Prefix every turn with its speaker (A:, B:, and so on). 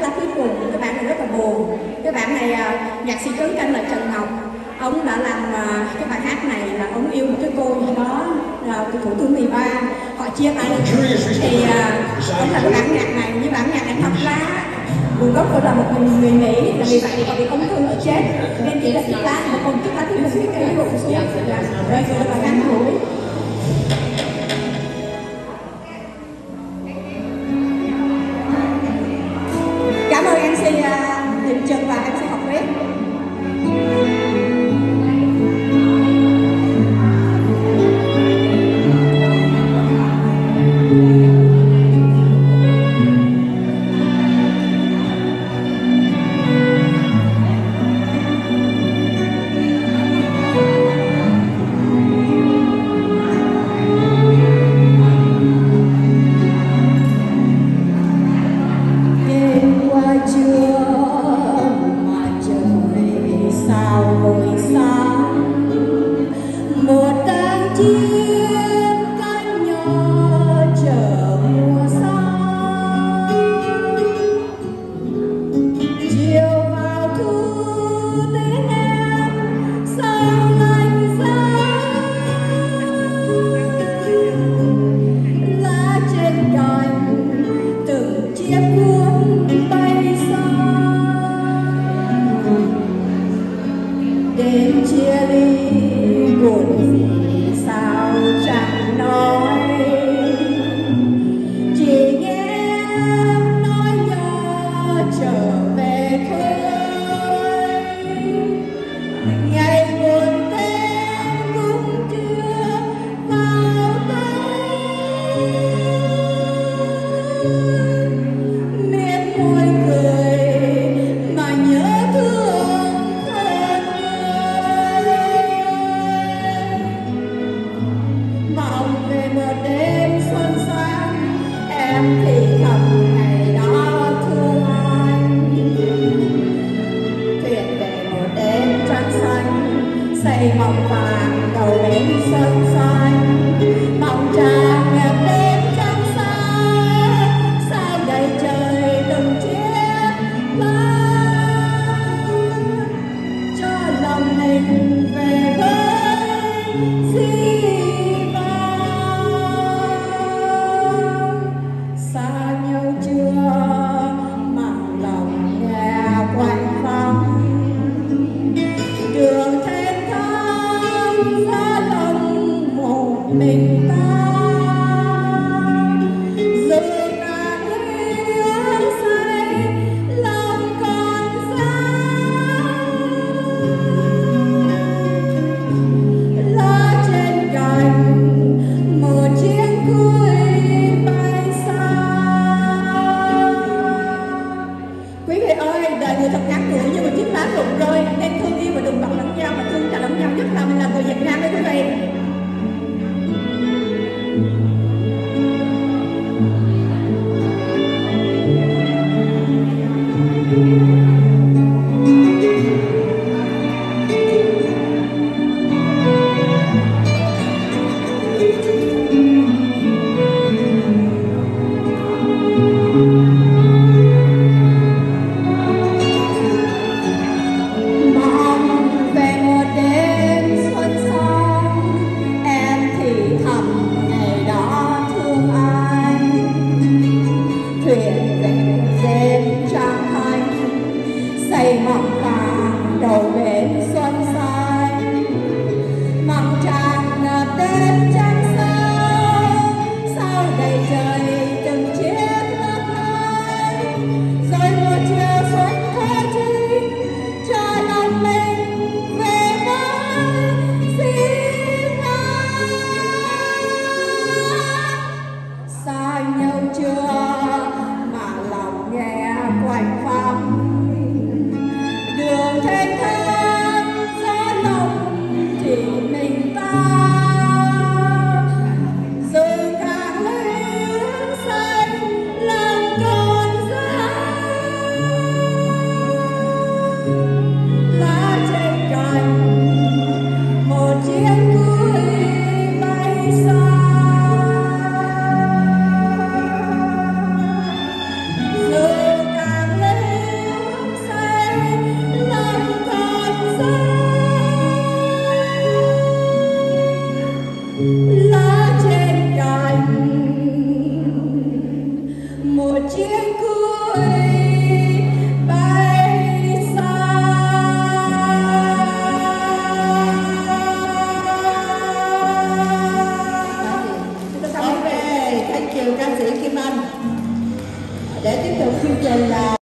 A: lá cuối cùng. Cái bản này rất là buồn. Cái bản này nhạc sĩ tướng tên là Trần Ngọc. Ông đã làm cái bài hát này là ông yêu một cái cô gì đó là thủ tướng 13. Họ chia tay thì ông làm bản nhạc này với bản nhạc này thấp lá. Nguồn gốc tôi là một người Mỹ, là vì vậy còn bị ung thư ở chết nên chỉ là chiếc lá, một con chiếc lá thì mình biết cái rụng xuống. Rồi rồi là ngắn ngủi. Cảm ơn MC Đình Trần và MC Học Viết.
B: Mong về một đêm xuân sang Anh. Để tiếp tục chương trình là